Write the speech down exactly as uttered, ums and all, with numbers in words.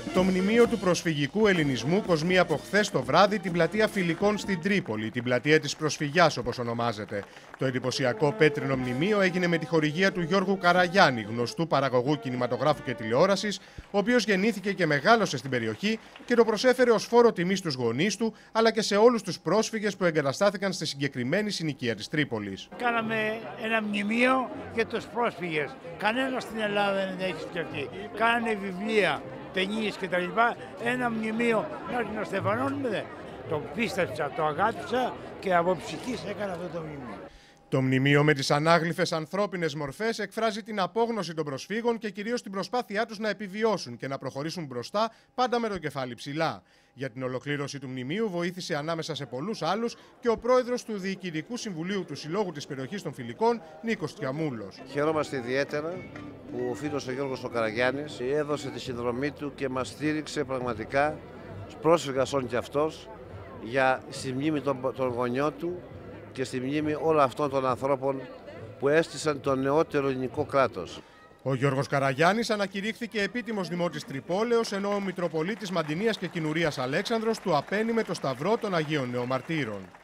Το μνημείο του προσφυγικού ελληνισμού κοσμεί από χθες το βράδυ την πλατεία Φιλικών στην Τρίπολη, την πλατεία της προσφυγιάς όπως ονομάζεται. Το εντυπωσιακό πέτρινο μνημείο έγινε με τη χορηγία του Γιώργου Καραγιάννη, γνωστού παραγωγού κινηματογράφου και τηλεόρασης, ο οποίος γεννήθηκε και μεγάλωσε στην περιοχή και το προσέφερε ως φόρο τιμής στους γονείς του, αλλά και σε όλους τους πρόσφυγες που εγκαταστάθηκαν στη συγκεκριμένη συνοικία της Τρίπολης. Κάναμε ένα μνημείο για τους πρόσφυγες. Κανένας στην Ελλάδα δεν έχει σκεφτεί. Κάνανε βιβλία, ταινίες και τα λοιπά, ένα μνημείο να το στεφανώνουμε. Το πίστεψα, το αγάπησα και από ψυχής έκανα αυτό το μνημείο. Το μνημείο με τις ανάγλυφες ανθρώπινες μορφές εκφράζει την απόγνωση των προσφύγων και κυρίως την προσπάθειά τους να επιβιώσουν και να προχωρήσουν μπροστά, πάντα με το κεφάλι ψηλά. Για την ολοκλήρωση του μνημείου βοήθησε ανάμεσα σε πολλούς άλλους και ο πρόεδρος του Διοικητικού Συμβουλίου του Συλλόγου της περιοχής των Φιλικών, Νίκος Τιαμούλος. Χαιρόμαστε ιδιαίτερα που ο φίλος ο Γιώργος ο Καραγιάννης έδωσε τη συνδρομή του και μας στήριξε πραγματικά, πρόσφυγας όν και αυτός, για στη μνήμη των, των γονιών του και στη μνήμη όλων αυτών των ανθρώπων που έστησαν το νεότερο ελληνικό κράτος. Ο Γιώργος Καραγιάννης ανακηρύχθηκε επίτιμος δημότης Τρυπόλεως, ενώ ο Μητροπολίτης Μαντινίας και Κινουρίας Αλέξανδρος του απένει με το Σταυρό των Αγίων Νεομαρτύρων.